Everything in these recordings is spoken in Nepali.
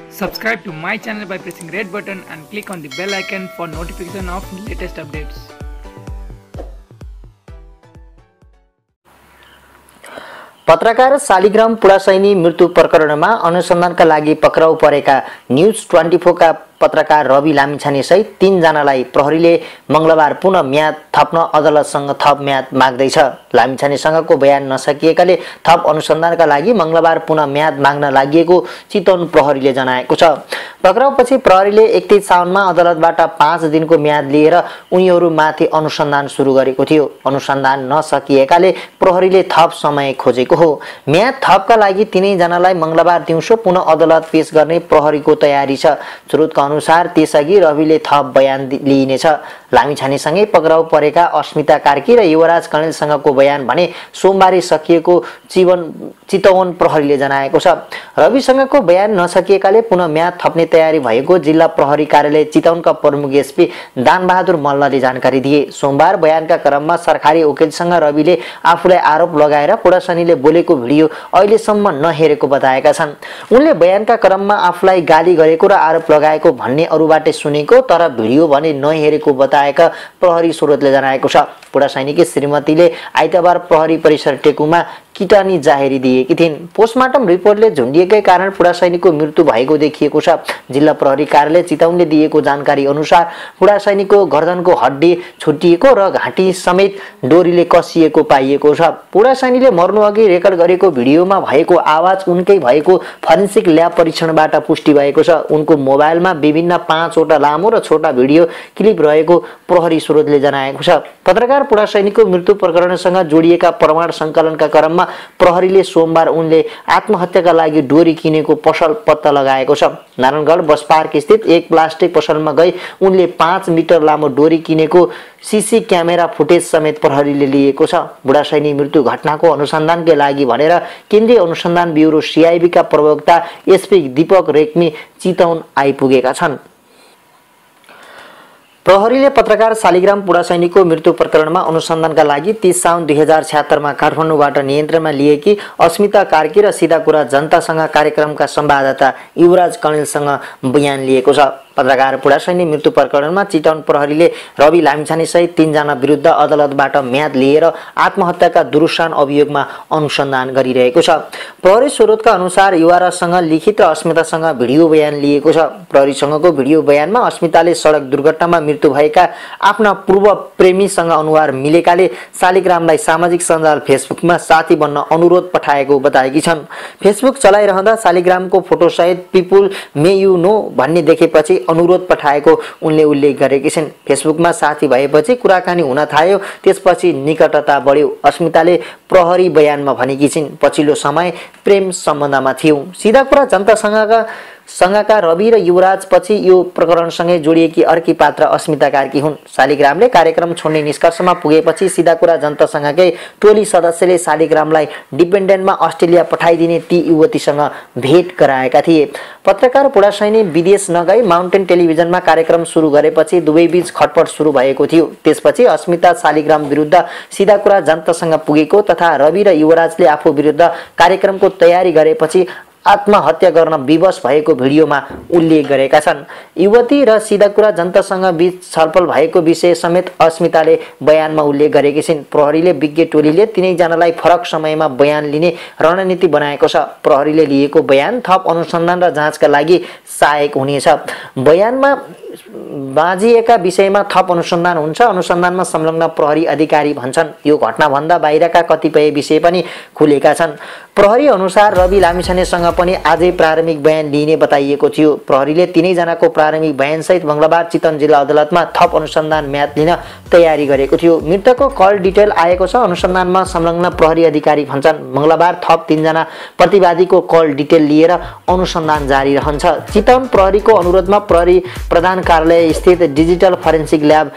Subscribe to my channel by pressing red button and click on the bell icon for notification of latest updates. पत्रकार शालिग्राम पुडासैनी मृत्यु प्रकरणमा अनुसन्धानका लागि पक्राउ परेका न्यूज 24 का पत्रकार रवि लामिछाने सहित 3 जनालाई प्रहरीले मंगलबार पुनः म्याद थप्न अदालतसँग थप म्याद माग्दैछ। लामिछानेसँगको बयान नसकिएकाले थप अनुसन्धानका लागि मंगलबार पुनः म्याद माग्न लागिएको चितवन प्रहरीले जनाएको छ। पक्राउपछि प्रहरीले 31 साउनमा अदालतबाट 5 दिनको म्याद लिएर उनीहरूमाथि अनुसन्धान सुरु गरेको थियो। अनुसन्धान नसकिएकाले प्रहरीले थप समय खोजेको हो। म्याद थपका लागि 3 जनालाई मंगलबार दिउँसो पुनः अदालत पेश गर्ने प्रहरीको तयारी छ। स्रोतका अनुसार त्यसअघि रविले थप बयान लिइनेछ। लामिछानेसँगै पक्राउ परेका अस्मिता कार्की र युवराज कणेलसँगको बयान भने सोमबार सकिएको चितवन प्रहरीले जनाएको छ। रविसँगको बयान नसकिएकाले पुनः म्याद थप्ने तयारी भएको जिल्ला प्रहरी कार्यालय चितवनका प्रमुख एसपी दानबहादुर मल्लले जानकारी दिए। सोमबार बयानका क्रममा सरकारी वकिलसँग रविले आफूलाई आरोप लगाएर पुडासैनीले बोलेको भिडियो अहिलेसम्म नहेरेको बताएका छन्। उनले बयानका क्रममा आफूलाई गाली गरेको र आरोप लगाएको भन्ने अरूबाट सुनेको तर भिडियो भने नहेरेको बताएका प्रहरी स्रोतले जनाएको छ। पुडासैनीकी श्रीमतीले आइतबार प्रहरी परिसर टेकुमा किटानी जाहेरी दिएकी थिइन्। पोस्टमार्टम रिपोर्टले झुन्डिएकै कारण पुडासैनीको मृत्यु भएको देखिएको छ। जिल्ला प्रहरी कार्यालय चितवनले दिएको जानकारी अनुसार पुडासैनीको गर्दनको हड्डी छुट्टिएको र घाँटी समेत डोरीले कसिएको पाइएको छ। पुडासैनीले मर्नुअघि रेकर्ड गरेको भिडियोमा भएको आवाज उनकै भएको फरेन्सिक ल्याब परीक्षणबाट पुष्टि भएको छ। उनको मोबाइलमा विभिन्न 5 वटा लामो र छोटा भिडियो क्लिप रहेको प्रहरी स्रोतले जनाएको छ। पत्रकार पुडासैनीको मृत्यु प्रकरणसँग जोडिएका प्रमाण सङ्कलनका क्रममा प्रहरीले सोमबार उनले आत्महत्याका लागि डोरी किनेको पसल पत्ता लगाएको छ। नारायणगढ बस पार्क स्थित एक प्लास्टिक पसलमा गई उनले 5 मिटर लामो डोरी किनेको सीसी क्यामेरा फुटेज समेत प्रहरीले लिएको छ। बुढासैनी मृत्यु घटनाको अनुसन्धानका लागि भनेर केन्द्रीय अनुसन्धान ब्युरो सीआईबी का प्रवक्ता एसपी दीपक रेग्मी चितवन आइपुगेका छन्। प्रहरीले पत्रकार शालिग्राम पुडासैनीको मृत्यु प्रकरणमा अनुसन्धानका लागि 30 साउन 2076 मा काठमाडौँबाट नियन्त्रणमा लिएकी अस्मिता कार्की र सिधा कुरा जनतासँग कार्यक्रमका संवाददाता युवराज कणेलसँग बयान लिएको छ। पत्रकार पुडासैनी मृत्यु प्रकरणमा चितवन प्रहरीले रवि लामिछाने सहित 3 जना विरुद्ध अदालतबाट म्याद लिएर आत्महत्याका दुरुत्साहन अभियोगमा अनुसन्धान गरिरहेको छ। प्रहरी स्रोतका अनुसार युवराजसँग लिखित र अस्मितासँग भिडियो बयान लिएको छ। प्रहरीसँगको भिडियो बयानमा अस्मिताले सडक दुर्घटनामा मृत्यु भएका आफ्ना पूर्व प्रेमीसँग अनुहार मिलेकाले शालिग्रामलाई सामाजिक सञ्जाल फेसबुकमा साथी बन्न अनुरोध पठाएको बताएकी छन्। फेसबुक चलाइरहँदा शालिग्रामको फोटोसहित पिपुल मे यु नो भन्ने देखेपछि अनुरोध पठाएको उनले उल्लेख गरेकी छिन्। फेसबुकमा साथी भएपछि कुराकानी हुन थाल्यो, त्यसपछि निकटता बढ्यो। अस्मिताले प्रहरी बयानमा भनेकी छिन्, पछिल्लो समय प्रेम सम्बन्धमा थियौं। सिधा कुरा जनतासँगका रवि र युवराज पछि यो प्रकरणसँगै जोडिएकी अर्की पात्र अस्मिता कार्की हुन्। शालिग्रामले कार्यक्रम छोड्ने निष्कर्षमा पुगेपछि सिधा कुरा जनतासँगकै टोली सदस्यले शालिग्रामलाई डिपेन्डेन्टमा अस्ट्रेलिया पठाइदिने ती युवतीसँग भेट गराएका थिए। पत्रकार पुडासैनी विदेश नगई माउन्टेन टेलिभिजनमा कार्यक्रम सुरु गरेपछि दुवैबीच खटपट सुरु भएको थियो। त्यसपछि अस्मिता शालिग्राम विरुद्ध सिधा कुरा जनतासँग पुगेको तथा रवि र युवराजले आफू विरुद्ध कार्यक्रमको तयारी गरेपछि आत्महत्या गर्न विवश भएको भिडियोमा उल्लेख गरेका छन्। युवती र सिधा कुरा जनतासँग बीच छलफल भएको विषय समेत अस्मिताले बयानमा उल्लेख गरेकी छिन्। प्रहरीले विज्ञ टोलीले 3 जनालाई फरक समयमा बयान लिने रणनीति बनाएको छ। प्रहरीले लिएको बयान थप अनुसन्धान र जाँचका लागि सहायक हुनेछ। बयानमा बाँझिएका विषयमा थप अनुसन्धान हुन्छ। अनुसन्धानमा संलग्न प्रहरी अधिकारी भन्छन् यो घटनाभन्दा बाहिरका कतिपय विषय पनि खुलेका छन्। प्रहरी अनुसार रवि लामिछानेसँग पनि आजै प्रारम्भिक बयान लिइने बताइएको थियो। प्रहरीले 3 जनाको प्रारम्भिक बयानसहित मंगलबार चितवन जिल्ला अदालतमा थप अनुसन्धान म्याद लिन तयारी गरेको थियो। मृतकको कल डिटेल आएको छ। अनुसन्धानमा संलग्न प्रहरी अधिकारी भन्छन् मंगलबार थप 3 जना प्रतिवादीको कल डिटेल लिएर अनुसन्धान जारी रहन्छ। चितवन प्रहरीको अनुरोधमा प्रहरी प्रधान कार्यालय स्थित डिजिटल फरेन्सिक ल्याब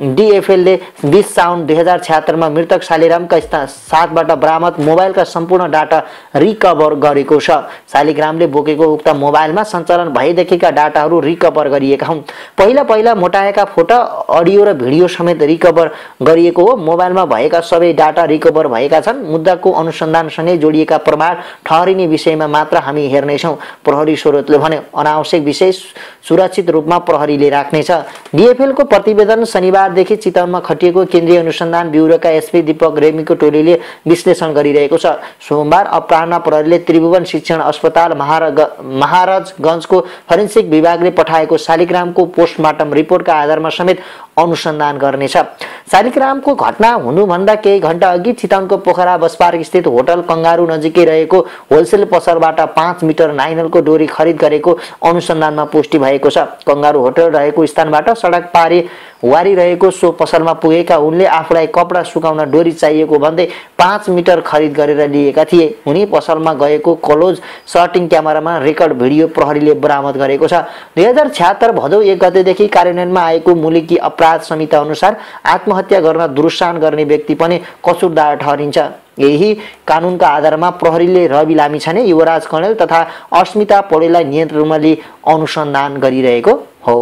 डिएफएलले 20 साउन 2076 मा मृतक शालिग्रामका साथबाट बरामद मोबाइलका सम्पूर्ण डाटा रिकभर गरेको छ। शालिग्रामले बोकेको उक्त मोबाइलमा सञ्चालन भएदेखिका डाटाहरू रिकभर गरिएका हुन्। पहिला मोटाएका फोटो, अडियो र भिडियो समेत रिकभर गरिएको हो। मोबाइलमा भएका सबै डाटा रिकभर भएका छन्। मुद्दाको अनुसन्धानसँगै जोडिएका प्रमाण ठहरिने विषयमा मात्र हामी हेर्नेछौँ, प्रहरी स्रोतले भन्यो। अनावश्यक विषय सुरक्षित रूपमा प्रहरीले राख्नेछ। डिएफएलको प्रतिवेदन शनिबारदेखि चितवनमा खटिएको केन्द्रीय अनुसन्धान ब्युरोका एसपी दीपक रेग्मीको टोलीले विश्लेषण गरिरहेको छ। सोमबार अपराह्न प्रहरीले त्रिभुवन शिक्षण अस्पताल महाराजगञ्जको फरेन्सिक विभागले पठाएको शालिग्रामको पोस्टमार्टम रिपोर्टका आधारमा समेत अनुसन्धान गर्नेछ। शालिग्रामको घटना हुनुभन्दा केही घण्टा अघि चितवनको पोखरा बस पार्क स्थित होटल कंगारू नजिकै रहेको होलसेल पसलबाट 5 मिटर नाइलनको डोरी खरिद गरेको अनुसन्धानमा पुष्टि भएको छ। कंगारू होटल रहेको स्थानबाट सडक पारी वारी रहेको सो पसलमा पुगेका उनले आफूलाई कपडा सुकाउन डोरी चाहिएको भन्दै 5 मिटर खरिद गरेर लिएका थिए। उनी पसलमा गएको क्लोज सर्टिङ क्यामेरामा रेकर्ड भिडियो प्रहरीले बरामद गरेको छ। 2076 भदौ 1 गतेदेखि कार्यान्वयनमा आएको मुलुकी अपराध संहिता अनुसार आत्महत्या गर्न दुरुत्साहन गर्ने व्यक्ति पनि कसुरदार ठहरिन्छ। यही कानुनका आधारमा प्रहरीले रवि लामिछाने, युवराज कणेल तथा अस्मिता पौडेललाई नियन्त्रणमा लिई अनुसन्धान गरिरहेको हो।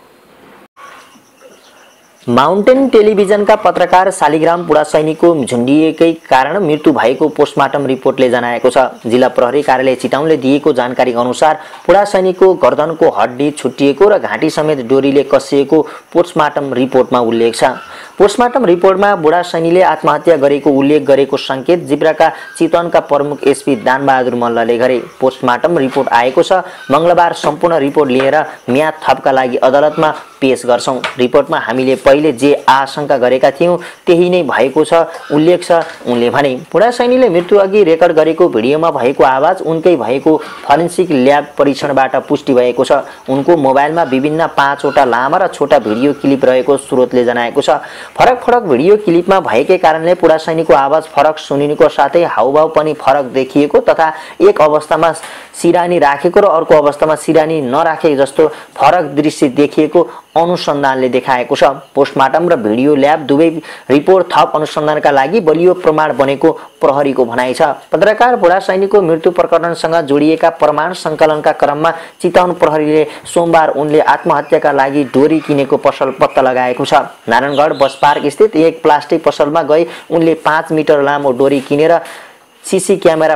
माउन्टेन टेलिभिजनका पत्रकार शालिग्राम पुडासैनीको झुन्डिएकै कारण मृत्यु भएको पोस्टमार्टम रिपोर्टले जनाएको छ। जिल्ला प्रहरी कार्यालय चितवनले दिएको जानकारी अनुसार पुडासैनीको गर्दनको हड्डी छुट्टिएको र घाँटी समेत डोरीले कसिएको पोस्टमार्टम रिपोर्टमा उल्लेख छ। पोस्टमार्टम रिपोर्टमा बुढासैनीले आत्महत्या गरेको उल्लेख गरेको संकेत जिब्राका चितवनका प्रमुख एसपी दानबहादुर मल्लले गरे। पोस्टमार्टम रिपोर्ट आएको छ। मंगलबार सम्पूर्ण रिपोर्ट लिएर म्याद थपका लागि अदालतमा पेश गर्छौं। रिपोर्टमा हामीले पहिले जे आशंका गरेका थियौं त्यही नै भएको छ उल्लेख छ, उनले भने। बुढासैनीले मृत्यु अघि रेकर्ड गरेको भिडियोमा भएको आवाज उनकै भएको फरेन्सिक ल्याब परीक्षणबाट पुष्टि भएको छ। उनको मोबाइलमा विभिन्न 5 वटा लामा र छोटा भिडियो क्लिप रहेको स्रोतले जनाएको छ। फरक फरक भिडियो क्लिपमा भएकै कारणले पुडासैनीको आवाज फरक सुनिनुको साथै हाउभाउ पनि फरक देखिएको तथा एक अवस्थामा सिरानी राखेको र अर्को अवस्थामा सिरानी नराखे जस्तो फरक दृश्य देखिएको अनुसन्धानले देखाएको छ। पोस्टमार्टम र भिडियो ल्याब दुवै रिपोर्ट थप अनुसन्धानका लागि बलियो प्रमाण बनेको प्रहरीको भनाइ छ। पत्रकार बुढासैनीको मृत्यु प्रकरणसँग जोडिएका प्रमाण सङ्कलनका क्रममा चितवन प्रहरीले सोमबार उनले आत्महत्याका लागि डोरी किनेको पसल पत्ता लगाएको छ। नारायणगढ बस पार्क स्थित एक प्लास्टिक पसलमा गई उनले 5 मिटर लामो डोरी किनेर सीसी क्यामेरा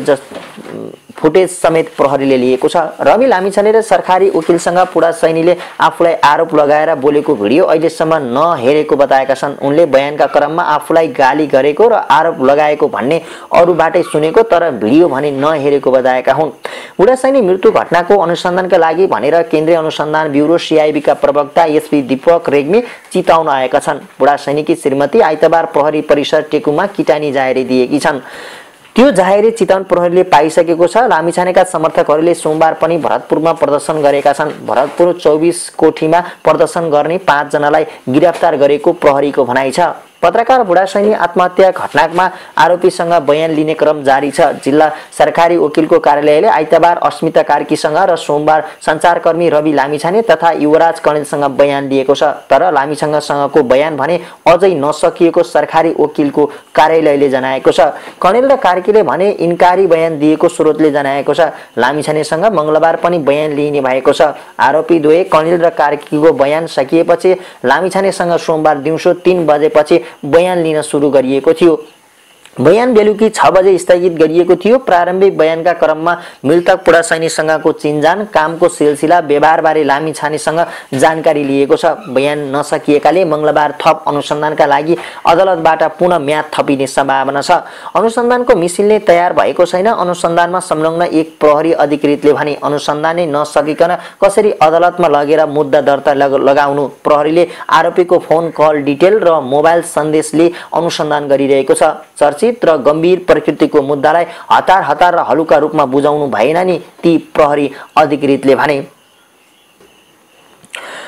फुटेज समेत प्रहरीले लिएको छ। रवि लामिछाने र सरकारी वकिलसँग पुडासैनीले आफूलाई आरोप लगाएर बोलेको भिडियो अहिलेसम्म नहेरेको बताएका छन्। उनले बयानका क्रममा आफूलाई गाली गरेको र आरोप लगाएको भन्ने अरूबाटै सुनेको तर भिडियो भने नहेरेको बताएका हुन्। बुढासैनी मृत्यु घटनाको अनुसन्धानका लागि भनेर केन्द्रीय अनुसन्धान ब्युरो सीआईबीका प्रवक्ता एसपी दीपक रेग्मी चितवन आएका छन्। बुढासैनीकी श्रीमती आइतबार प्रहरी परिसर टेकुमा किटानी जाहेरी दिएकी छन्। त्यो जाहेरी चितवन प्रहरीले पाइसकेको छ। लामिछानेका समर्थकहरूले सोमबार पनि भरतपुरमा प्रदर्शन गरेका छन्। भरतपुर 24 कोठीमा प्रदर्शन गर्ने 5 जनालाई गिरफ्तार गरेको प्रहरीको भनाइ छ। पत्रकार बुढासैनी आत्महत्या घटनामा आरोपीसँग बयान लिने क्रम जारी छ। जिल्ला सरकारी वकिलको कार्यालयले आइतबार अस्मिता कार्कीसँग र सोमबार सञ्चारकर्मी रवि लामिछाने तथा युवराज कणेलसँग बयान लिएको छ। तर लामिछानेसँगको बयान भने अझै नसकिएको सरकारी वकिलको कार्यालयले जनाएको छ। कणेल र कार्कीले भने इन्कारी बयान दिएको स्रोतले जनाएको छ। लामिछानेसँग मंगलबार पनि बयान लिइने भएको छ। आरोपी दुवै कणेल र कार्कीको बयान सकिएपछि लामिछानेसँग सोमबार दिउँसो 3 बजेपछि बयान लिन सुरु गरिएको थियो। बयान बेलुकी 6 बजे स्थगित गरिएको थियो। प्रारम्भिक बयानका क्रममा मृतक पुडासैनीसँगको चिनजान, कामको सिलसिला, व्यवहारबारे लामिछानेसँग जानकारी लिएको छ। बयान नसकिएकाले मंगलबार थप अनुसन्धानका लागि अदालतबाट पुनः म्याद थपिने सम्भावना छ। अनुसन्धानको मिसिनले तयार भएको छैन। अनुसन्धानमा संलग्न एक प्रहरी अधिकृतले भने अनुसन्धान नै नसकिकन कसरी अदालतमा लगेर मुद्दा दर्ता लगाउनु। प्रहरीले आरोपीको फोन कल डिटेल र मोबाइल सन्देशले अनुसन्धान गरिरहेको छ। चर्चित र गम्भीर प्रकृतिको मुद्दालाई हतार र हलुका रूपमा बुझाउनु भएन नि ती प्रहरी अधिकृतले भने।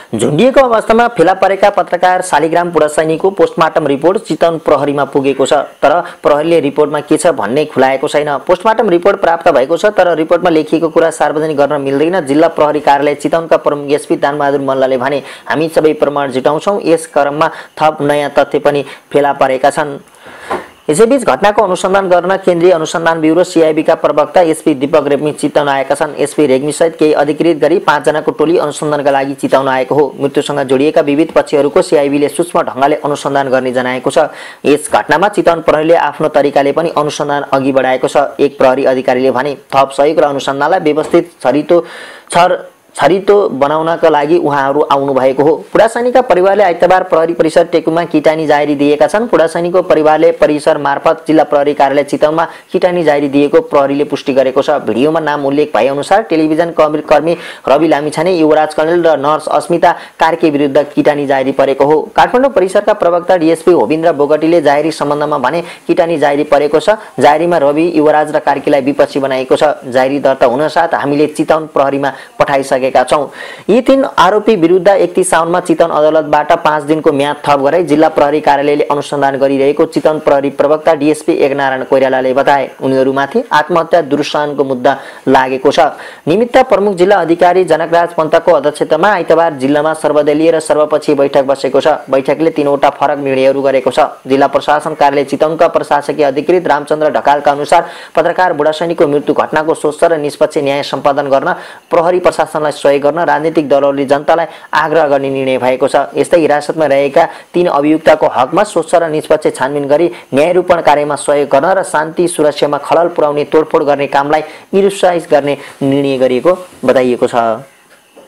झुन्डिएको अवस्थामा फेला परेका पत्रकार शालिग्राम पुडासैनीको पोस्टमार्टम रिपोर्ट चितवन प्रहरीमा पुगेको छ, तर प्रहरीले रिपोर्टमा के छ भन्ने खुलाएको छैन। पोस्टमार्टम रिपोर्ट प्राप्त भएको छ, तर रिपोर्टमा लेखिएको कुरा सार्वजनिक गर्न मिल्दैन। जिल्ला प्रहरी कार्यालय चितवनका प्रमुख एसपी दानबहादुर मल्लले भने, हामी सबै प्रमाण जुटाउँछौँ। यस क्रममा थप नयाँ तथ्य पनि फेला परेका छन्। यसैबीच घटनाको अनुसन्धान गर्न केन्द्रीय अनुसन्धान ब्युरो सीआईबीका प्रवक्ता एसपी दीपक रेग्मी चितवन आएका छन्। एसपी रेग्मीसहित केही अधिकृत गरी 5 जनाको टोली अनुसन्धानका लागि चितवन आएको हो। मृत्युसँग जोडिएका विविध पक्षहरूको सीआईबीले सूक्ष्म ढङ्गले अनुसन्धान गर्ने जनाएको छ। यस घटनामा चितवन प्रहरीले आफ्नो तरिकाले पनि अनुसन्धान अघि बढाएको छ। एक प्रहरी अधिकारीले भने, थप सहयोग र अनुसन्धानलाई व्यवस्थित छरितो बनाउनका लागि उहाँहरू आउनु भएको हो। पुडासैनीका परिवारले आइतबार प्रहरी परिसर टेकुमा किटानी जारी दिएका छन्। पुडासैनीको परिवारले परिसर मार्फत जिल्ला प्रहरी कार्यालय चितवनमा किटानी जारी दिएको प्रहरीले पुष्टि गरेको छ। भिडियोमा नाम उल्लेख भए अनुसार टेलिभिजन कर्मी रवि लामिछाने, युवराज कणेल र नर्स अस्मिता कार्के विरुद्ध किटानी जारी परेको हो। काठमाडौँ परिसरका प्रवक्ता डीएसपी होविन्द्र बोगटीले जाहेरी सम्बन्धमा भने, किटानी जारी परेको छ। जाहेरीमा रवि, युवराज र कार्कीलाई विपक्षी बनाएको छ। जाहेरी दर्ता हुनसाथ हामीले चितवन प्रहरीमा पठाइसके छौं। यी 3 आरोपी विरुद्ध 31 साउनमा चितवन अदालतबाट 5 दिनको म्याद थप गराई जिल्ला प्रहरी कार्यालयले अनुसन्धान गरिरहेको चितवन प्रहरी प्रवक्ता डीएसपी एकनारायण कोइरालाले बताए। उनीहरूमाथि आत्महत्या दुरुत्साहनको मुद्दा लागेको छ। निमित्त प्रमुख जिल्ला अधिकारी जनकराज पन्तको अध्यक्षतामा आइतबार जिल्लामा सर्वदलीय र सर्वपक्षीय बैठक बसेको छ। बैठकले 3 वटा फरक निर्णयहरू गरेको छ। जिल्ला प्रशासन कार्यालय चितवनका प्रशासकीय अधिकृत रामचन्द्र ढकालका अनुसार पत्रकार बुढासैनीको मृत्यु घटनाको स्वच्छ र निष्पक्ष न्याय सम्पादन गर्न प्रहरी प्रशासनलाई सहयोग गर्न राजनीतिक दलहरूले जनतालाई आग्रह गर्ने निर्णय भएको छ। यस्तै हिरासतमा रहेका 3 अभियुक्तको हकमा स्वच्छ र निष्पक्ष छानबिन गरी न्यायरूपण कार्यमा सहयोग गर्न र शान्ति सुरक्षामा खलल पुर्याउने तोडफोड गर्ने कामलाई निरुत्साहित गर्ने निर्णय गरिएको बताइएको छ।